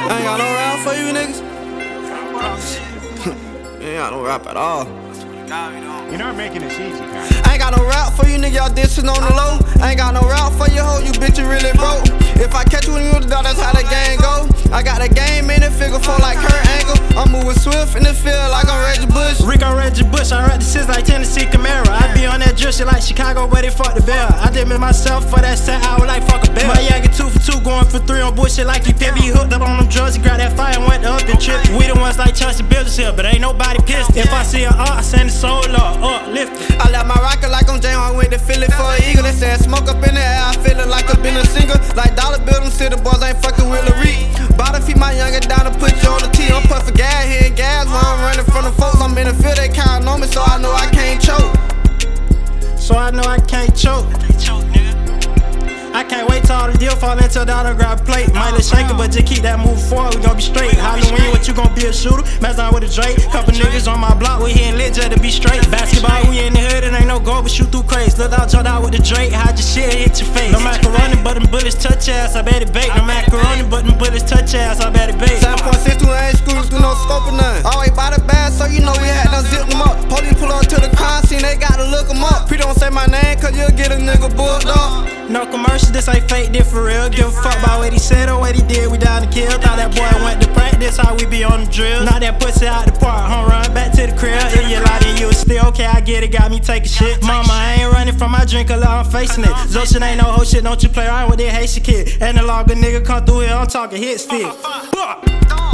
I ain't got no rap for you niggas. You ain't got no rap at all. You're not making it easy, Kyle. I ain't got no rap for you nigga, y'all dissing on the low. I ain't got no rap for you hoe, you bitch, you really broke. If I catch you when you the dog, that's how the game go. I got the game in the figure 4 like Kurt Angle. I'm moving swift in the field like I'm Reggie Bush. Rico Reggie Bush, I rap the shit like Tennessee Camaro. I be on that drill shit like Chicago where they fuck the bell. I did me myself for that set, I was like fuck a bell. My Yankee 2 for 2 going for 3 on bullshit like he pip. He hooked up on them drugs, he grabbed that fire and went up and tripped. We the ones like Chelsea Builders here, but ain't nobody pissed. If I see an art, I send the soul up, lift it. I left my rocket like I'm J-Hawk, went to Philly for an eagle. They said smoke up in the air, I feel it like I've been a singer. Like Dollar Bill, them city boys ain't fucking with Lil Reed. Bought a feet my youngin' down to put you on the T. I'm puffin' gas, hitting gas while I'm running from the folks. I'm in the field, they countin' on me, so I know I can't choke. So I know I can't choke. I can't wait till all the deal fall into the autograph plate. Might let shake it, but just keep that move forward, we gon' be straight. Halloween, what you gon' be a shooter? Mess down with a Drake. Couple niggas on my block, we hitting lit just to be straight. Basketball, we in the hood, it ain't no goal, but shoot through crates. Look out, jumped out with the Drake, hide your shit, hit your face. No macaroni, but them bullets touch ass, I bet it bait. No macaroni, but them bullets touch ass, I bet it bait. 7.62 ain't screwed through no scope or none. Always by the bag, so you know we had done zip them up. Police pull up to the crime scene, they gotta look them up. Pre don't say my name, cause you'll get a nigga booked up. No commercial, this ain't fake, this for real. Give a fuck about what he said or what he did, we down to kill. Thought that boy went to practice, how we be on the drill. Knock that pussy out the park, run back to the crib. If you lie, then you still okay, I get it, got me taking shit. Mama, I ain't running from my drink, I'm facing it. Zo shit ain't no whole shit, don't you play around with that Haitian kid. Analog a nigga come through here, I'm talking hit stick.